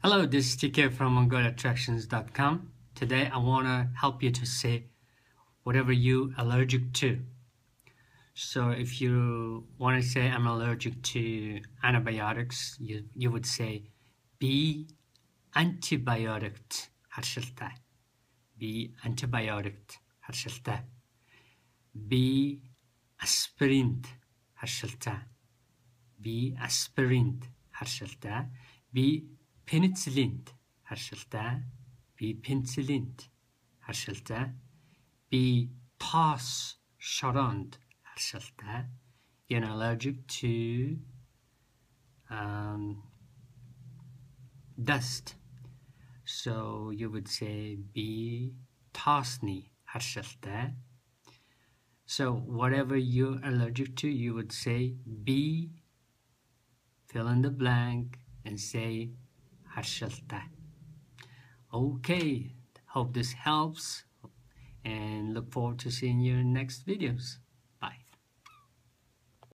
Hello, this is TK from MongolianAttractions.com. Today I want to help you to say whatever you're allergic to. So if you want to say I'm allergic to antibiotics, you would say be antibiotic harshilta. Be antibiotic harshilta. Be aspirin harshilta. Be aspirin harshilta. Be penicillin harshilta. Be penicillin harshilta. Be toss sharand harshilta. You're allergic to dust. So you would say be tossni harshilta. So whatever you're allergic to, you would say be, fill in the blank, and say harshilta. Okay, hope this helps and look forward to seeing you in next videos.